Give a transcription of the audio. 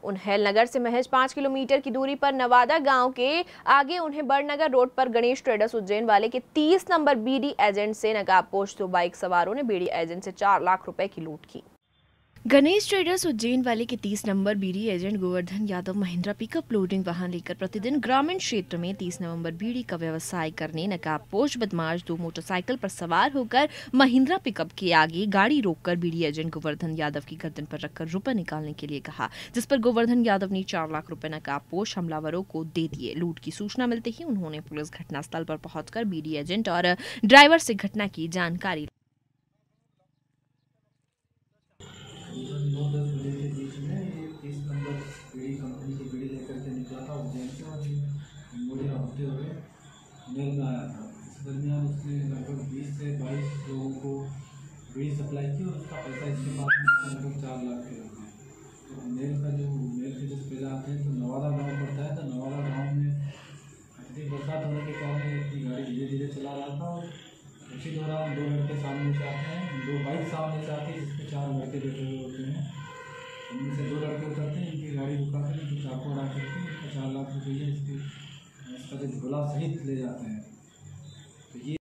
उन्हेल नगर से महज 5 किलोमीटर की दूरी पर नवादा गांव के आगे उन्हें बड़नगर रोड पर गणेश ट्रेडर्स उज्जैन वाले के 30 नंबर बीडी एजेंट से नकाबपोश 2 बाइक सवारों ने बीडी एजेंट से 4 लाख रुपए की लूट की। गणेश ट्रेडर्स उज्जैन वाले के 30 number BD agent Govardhan Yadav Mahindra pickup loading वाहन लेकर प्रतिदिन ग्रामीण क्षेत्र में 30 नवंबर बीड़ी का व्यवसाय करने नकाबपोश बदमाश 2 मोटरसाइकिल पर सवार होकर महिंद्रा पिकअप के आगे गाड़ी रोककर बीडी एजेंट गोवर्धन यादव की गर्दन पर रखकर रुपए निकालने के लिए कहा, जिस पर गोवर्धन यादव ने 4 लाख रुपए नकाबपोश हमलावरों को दे दिए। लूट की सूचना मिलते ही उन्होंने पुलिस घटनास्थल पर पहुंचकर बीडी एजेंट और ड्राइवर से घटना की जानकारी 9-10 बजे के बीच में ये 30 नंबर बीड़ी कंपनी की बीड़ी लेकर के निकला था उज्जैन से और मुझे होते हुए उन्हेल में आया था। इस दरमियान उसने लगभग 20 से 22 लोगों को बीड़ी सप्लाई की और उसका पैसा इसके पास लगभग 4 लाख के रुपये। तो उन्हेल के जब पहले आते हैं तो नवादा गाँव पड़ता है। तो नवादा गाँव में अधिक बरसात होने के कारण अपनी गाड़ी धीरे धीरे चला रहा था और उसी दौरान 2 लड़के सामने से आते हैं, 2 बाइक सामने से आती है जिसमें 4 लड़के बैठे हुए होते हैं। उनमें से 2 लड़के उतरते हैं, इनकी गाड़ी रुका कर इनको चाकू उड़ा करके 4 लाख रुपये इसका जो झोला सहित ले जाते हैं।